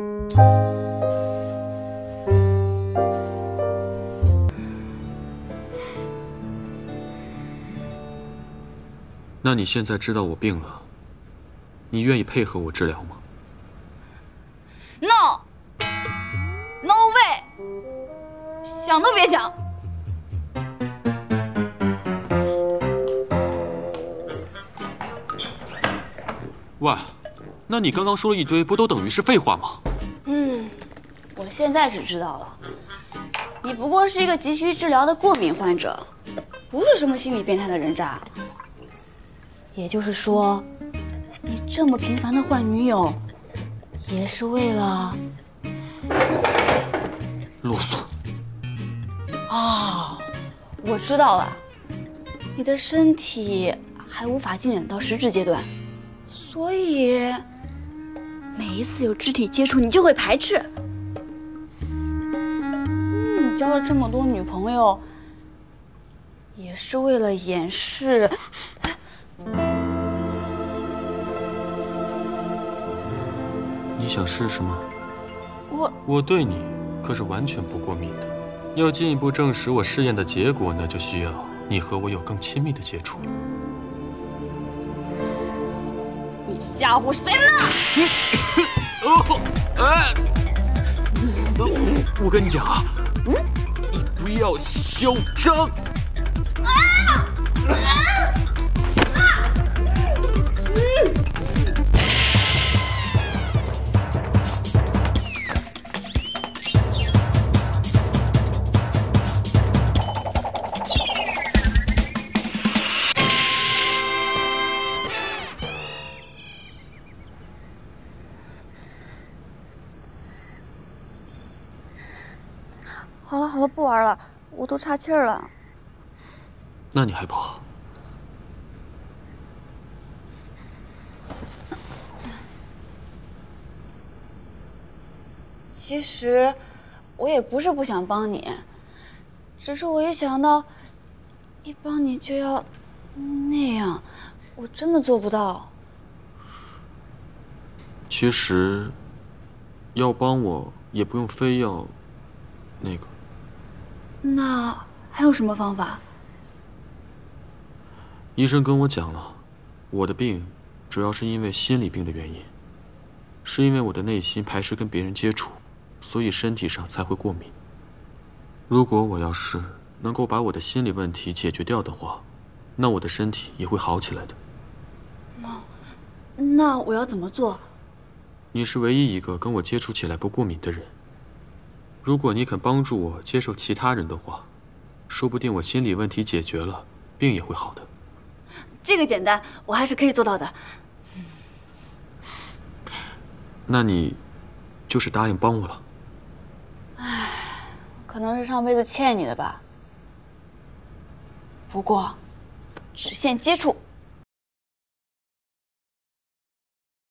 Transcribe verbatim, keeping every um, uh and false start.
那你现在知道我病了，你愿意配合我治疗吗 ？No，No way， 想都别想。 喂，那你刚刚说了一堆，不都等于是废话吗？ 嗯，我现在是知道了，你不过是一个急需治疗的过敏患者，不是什么心理变态的人渣。也就是说，你这么频繁的换女友，也是为了啰嗦。 哦，我知道了，你的身体还无法进展到实质阶段，所以每一次有肢体接触，你就会排斥。嗯，你交了这么多女朋友，也是为了掩饰。 你想试试吗？ 我我对你可是完全不过敏的。要进一步证实我试验的结果，那就需要你和我有更亲密的接触。 你吓唬谁呢？ 哦，哎，我跟你讲啊，嗯，你不要嚣张。啊！啊！ 好了好了，不玩了，我都岔气儿了。 那你还不好？ 其实我也不是不想帮你，只是我一想到一帮你就要那样，我真的做不到。 其实，要帮我也不用非要那个。 那还有什么方法？ 医生跟我讲了，我的病主要是因为心理病的原因，是因为我的内心排斥跟别人接触，所以身体上才会过敏。如果我要是能够把我的心理问题解决掉的话，那我的身体也会好起来的。 那那我要怎么做？ 你是唯一一个跟我接触起来不过敏的人。如果你肯帮助我接受其他人的话，说不定我心理问题解决了，病也会好的。 这个简单，我还是可以做到的。 那你就是答应帮我了。 唉，可能是上辈子欠你的吧。不过，只限接触。